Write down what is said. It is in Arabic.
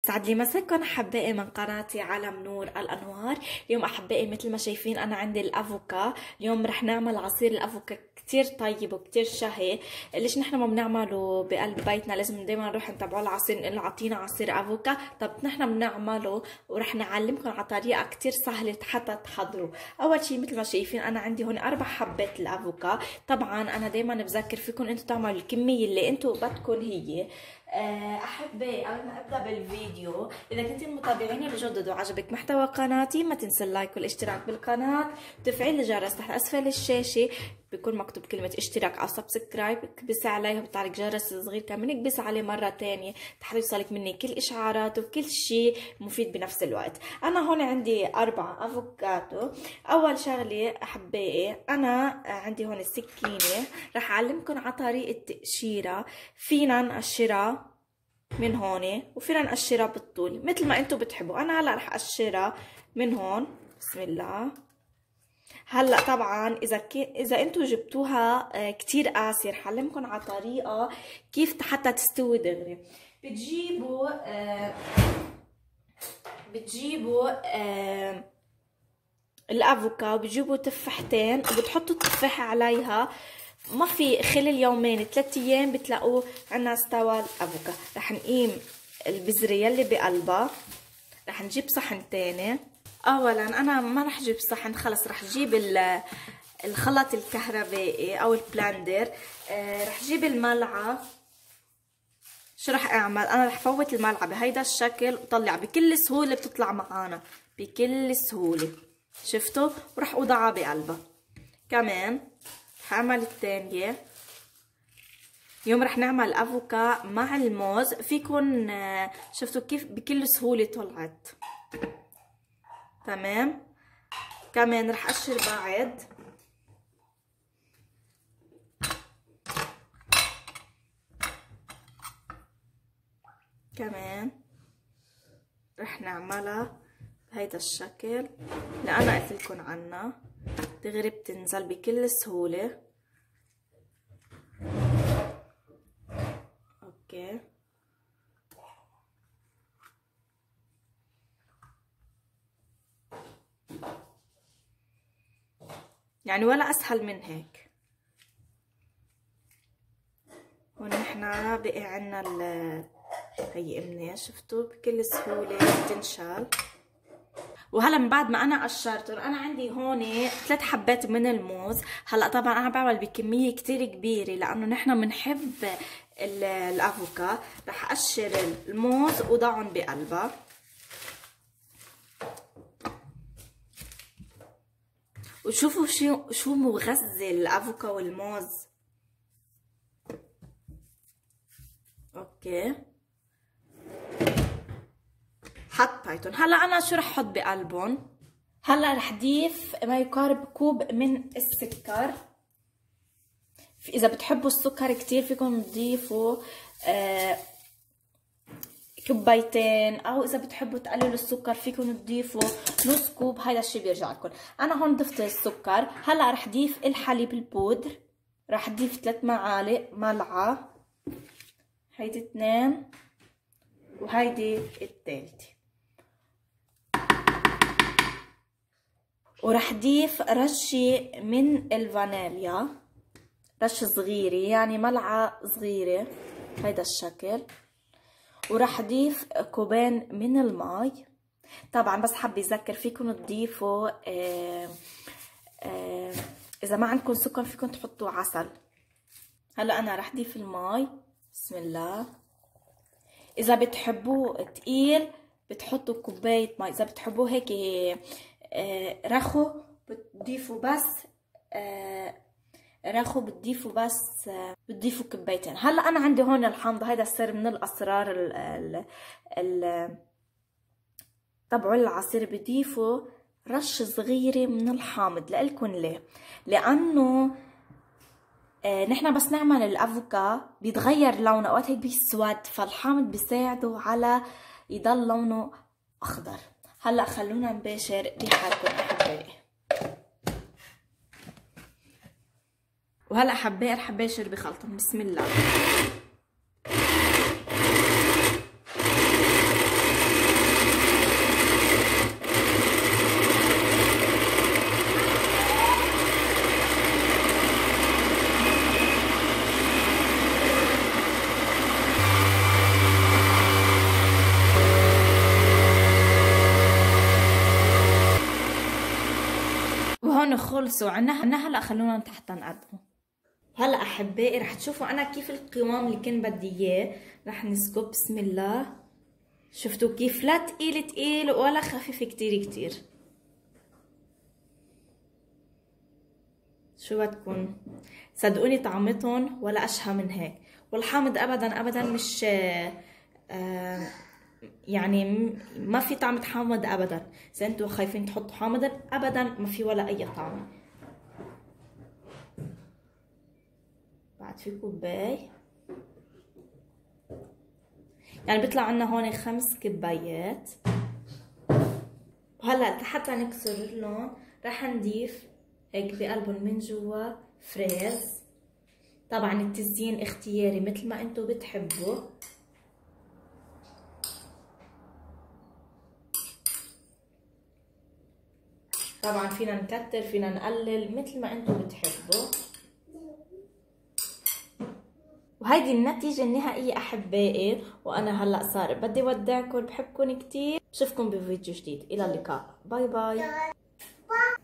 سعد لي مساكم احبائي من قناتي عالم نور الانوار. اليوم احبائي مثل ما شايفين انا عندي الافوكا. اليوم رح نعمل عصير الافوكا كتير طيب وكتير شهي. ليش نحن ما بنعمله بقلب بيتنا؟ لازم دايما نروح نتبعوا العصير نقول اعطينا عصير افوكا. طب نحن بنعمله ورح نعلمكم على طريقه كتير سهله حتى تحضروا. اول شيء مثل ما شايفين انا عندي هون 4 حبات الافوكا. طبعا انا دايما بذكر فيكم انتم تعملوا الكميه اللي انتم بدكم هي. احبائي قبل ما ابدا بالفيديو، اذا كنتم متابعيني الجدد وعجبك محتوى قناتي ما تنسى اللايك والاشتراك بالقناه وتفعيل الجرس تحت اسفل الشاشه. بيكون مكتوب كلمه اشتراك او سبسكرايب، اكبسي عليها وبيطلع لك جرس صغير كمان اكبسي عليه مره ثانيه حتى يوصلك مني كل اشعارات وكل شيء مفيد بنفس الوقت. انا هون عندي 4 افوكاتو. اول شغله احبائي انا عندي هون السكينه، رح اعلمكم على طريقه تقشيرها. فينا نقشرها من هون وفينا نقشرها بالطول مثل ما انتم بتحبوا. انا هلا رح اقشرها من هون. بسم الله. هلا طبعا اذا انتم جبتوها كتير قاسيه رح اعلمكم على طريقه كيف حتى تستوي دغري. بتجيبوا الافوكا وبتجيبوا تفاحتين وبتحطوا التفاحه عليها. ما في خلال يومين 3 ايام بتلاقوه عنا استوى الافوكا. رح نقيم البذره يلي بقلبها. رح نجيب صحن تاني. اولا انا ما رح اجيب صحن، خلص رح اجيب الخلاط الكهربائي او البلاندر. رح اجيب الملعقه. شو رح اعمل؟ انا رح فوت الملعقه بهيدا الشكل وطلع بكل سهوله، بتطلع معانا بكل سهوله. شفتوا؟ ورح اوضعها بقلبها. كمان رح اعمل الثانيه. اليوم رح نعمل افوكا مع الموز. فيكن شفتوا كيف بكل سهوله طلعت. تمام. كمان رح اقشر بعد. كمان رح نعملها بهيدا الشكل اللي انا قلت لكم عنها. دغري بتنزل بكل سهوله. اوكي. يعني ولا اسهل من هيك. ونحن بقي عنا هي امنيه. شفتوا بكل سهوله بتنشال. وهلا من بعد ما انا قشرتهم انا عندي هون 3 حبات من الموز. هلا طبعا انا بعمل بكميه كتير كبيره لانه نحن بنحب الافوكا. رح اقشر الموز وضعهم بقلبها. وشوفوا شو مغذي الافوكا والموز. اوكي. حطيتهم. هلا انا شو رح احط بقلبهم؟ هلا رح ضيف ما يقارب كوب من السكر. اذا بتحبوا السكر كتير فيكم تضيفوا كوبايتين، او اذا بتحبوا تقللوا السكر فيكم تضيفوا نص كوب. هيدا الشيء بيرجع لكم. انا هون ضفت السكر. هلا رح ضيف الحليب البودر. رح ضيف 3 معالق ملعقه. هيدي 2 وهيدي الثالثه. ورح ضيف رشة من الفانيليا، رشة صغيرة يعني ملعقة صغيرة هيدا الشكل. ورح ضيف كوبين من المي. طبعا بس حابة اذكر فيكم تضيفوا اذا ما عندكم سكر فيكم تحطوا عسل. هلا انا رح ضيف المي. بسم الله. اذا بتحبوه تقيل بتحطوا كوباية مي. اذا بتحبوه هيك رخو بتضيفوا بتضيفوا كوبايتين. هلا انا عندي هون الحامضه. هيدا السر من الاسرار تبعوا العصير. بضيفوا رشه صغيره من الحامض. لإلكن ليه؟ لانه نحن بس نعمل الافوكا بيتغير لونه اوقات هيك بيسود، فالحامض بيساعده على يضل لونه اخضر. هلا خلونا نباشر ريحتكم احبائي. وهلا حباير حباشر بخلطهم. بسم الله. خلصوا عنا هلا خلونا تحت نقدمه. هلا احبائي رح تشوفوا انا كيف القوام اللي كنت بدي اياه. رح نسكب بسم الله. شفتوا كيف لا تقيل تقيل ولا خفيف كتير كتير. شو بدكن؟ صدقوني طعمتهم ولا اشهى من هيك. والحامض ابدا ابدا مش يعني ما في طعمة حامض ابدا. اذا انتوا خايفين تحطوا حامض ابدا ما في ولا اي طعمة. بعد في كوباي يعني بيطلع عنا هون 5 كبايات. وهلا حتى نكسر اللون رح نضيف هيك بقلبهم من جوا فريز. طبعا التزيين اختياري مثل ما انتو بتحبوا. طبعا فينا نكتر فينا نقلل مثل ما انتو بتحبوا. وهيدي النتيجة النهائية احبائي. وانا هلا صار بدي ودعكم، بحبكم كتير. بشوفكم بفيديو جديد. الى اللقاء. باي باي.